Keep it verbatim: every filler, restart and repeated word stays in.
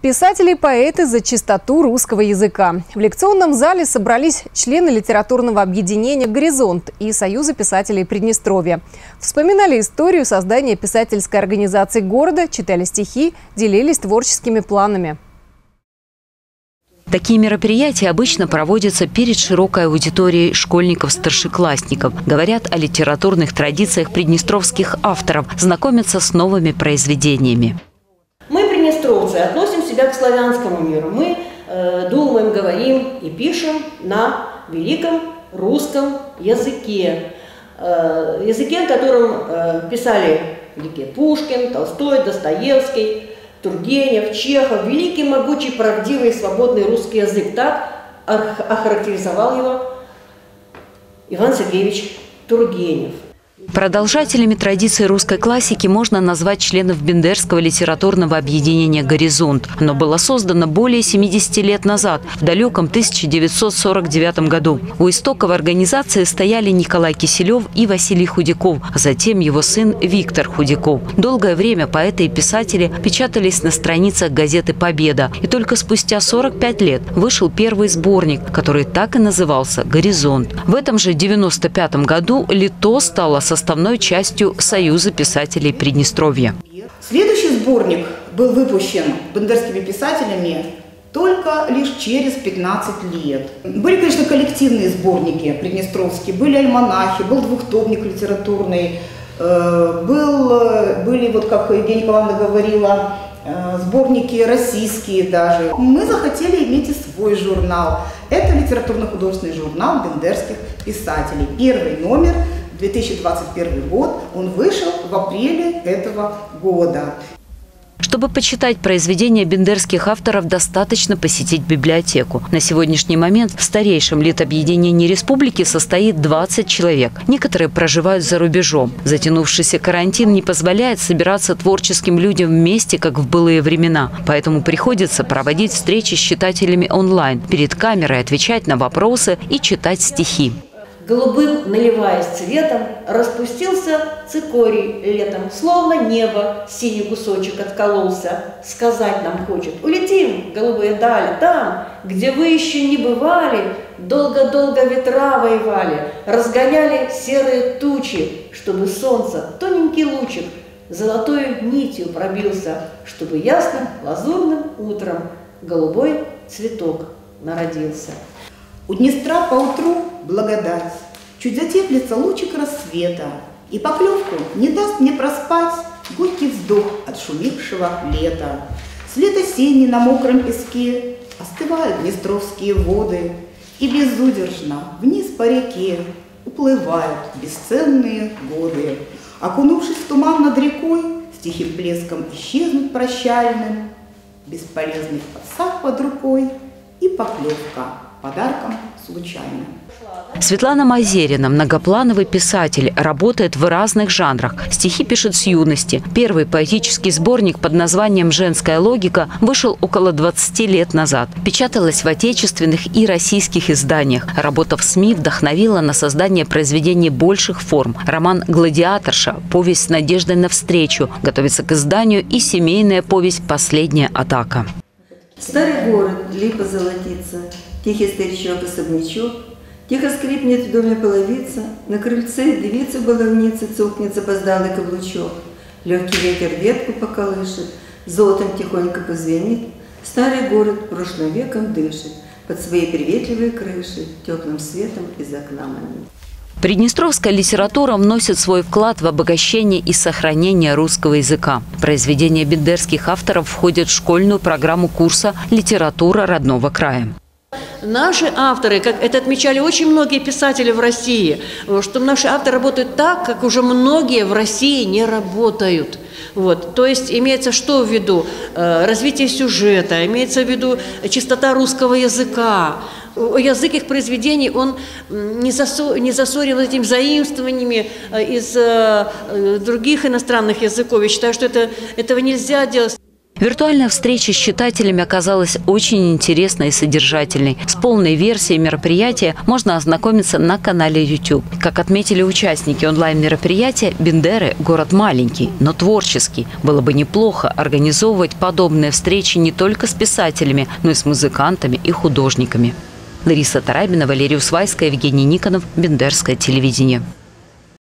Писатели и поэты за чистоту русского языка. В лекционном зале собрались члены литературного объединения «Горизонт» и Союза писателей Приднестровья. Вспоминали историю создания писательской организации города, читали стихи, делились творческими планами. Такие мероприятия обычно проводятся перед широкой аудиторией школьников-старшеклассников. Говорят о литературных традициях приднестровских авторов, знакомятся с новыми произведениями. Мы, приднестровцы, относим себя к славянскому миру. Мы э, думаем, говорим и пишем на великом русском языке. Э, языке, на котором э, писали великие Пушкин, Толстой, Достоевский, Тургенев, Чехов. Великий, могучий, правдивый и свободный русский язык. Так охарактеризовал его Иван Сергеевич Тургенев. Продолжателями традиции русской классики можно назвать членов Бендерского литературного объединения «Горизонт». Оно было создано более семидесяти лет назад, в далеком тысяча девятьсот сорок девятом году. У истоков организации стояли Николай Киселев и Василий Худяков, а затем его сын Виктор Худяков. Долгое время поэты и писатели печатались на страницах газеты «Победа». И только спустя сорок пять лет вышел первый сборник, который так и назывался «Горизонт». В этом же девяносто пятом году «Лито» стало составной частью Союза писателей Приднестровья. Следующий сборник был выпущен бендерскими писателями только лишь через пятнадцать лет. Были, конечно, коллективные сборники приднестровские, были альманахи, был двухтомник литературный, был, были, вот как Евгения Николаевна говорила, сборники российские даже. Мы захотели иметь и свой журнал. Это литературно-художественный журнал бендерских писателей. Первый номер, две тысячи двадцать первый год, он вышел в апреле этого года. Чтобы почитать произведения бендерских авторов, достаточно посетить библиотеку. На сегодняшний момент в старейшем литобъединении республики состоит двадцать человек. Некоторые проживают за рубежом. Затянувшийся карантин не позволяет собираться творческим людям вместе, как в былые времена. Поэтому приходится проводить встречи с читателями онлайн, перед камерой отвечать на вопросы и читать стихи. Голубым, наливаясь цветом, распустился цикорий летом, словно небо синий кусочек откололся. Сказать нам хочет: улетим, голубые дали, там, где вы еще не бывали, долго-долго ветра воевали, разгоняли серые тучи, чтобы солнце, тоненький лучик, золотой нитью пробился, чтобы ясным лазурным утром голубой цветок народился. У Днестра поутру благодать, чуть затеплится лучик рассвета, и поклевку не даст мне проспать горький вздох отшумевшего лета. След осенний на мокром песке остывают днестровские воды, и безудержно вниз по реке уплывают бесценные годы. Окунувшись в туман над рекой, с тихим блеском исчезнут прощальным, бесполезный подсак под рукой и поклевка подарком случайным. Светлана Мазерина – многоплановый писатель, работает в разных жанрах. Стихи пишет с юности. Первый поэтический сборник под названием «Женская логика» вышел около двадцати лет назад. Печаталась в отечественных и российских изданиях. Работа в СМИ вдохновила на создание произведений больших форм. Роман «Гладиаторша», повесть с надеждой навстречу, готовится к изданию и семейная повесть «Последняя атака». Старый город, липа золотится, тихий старичок-особнячок, тихо скрипнет в доме половица, на крыльце девица баловницы цокнет запоздалый каблучок. Легкий ветер ветку поколышет, золотом тихонько позвенит. Старый город прошлым веком дышит, под своей приветливой крышей теплым светом из окна манит. Приднестровская литература вносит свой вклад в обогащение и сохранение русского языка. Произведения бендерских авторов входят в школьную программу курса «Литература родного края». Наши авторы, как это отмечали очень многие писатели в России, что наши авторы работают так, как уже многие в России не работают. Вот. То есть имеется что в виду? Развитие сюжета, имеется в виду чистота русского языка. Язык их произведений, он не засорен этими заимствованиями из других иностранных языков. Я считаю, что это, этого нельзя делать. Виртуальная встреча с читателями оказалась очень интересной и содержательной. С полной версией мероприятия можно ознакомиться на канале YouTube. Как отметили участники онлайн-мероприятия, Бендеры – город маленький, но творческий. Было бы неплохо организовывать подобные встречи не только с писателями, но и с музыкантами и художниками. Лариса Тарабина, Валерий Усвайская, Евгений Никонов, Бендерское телевидение.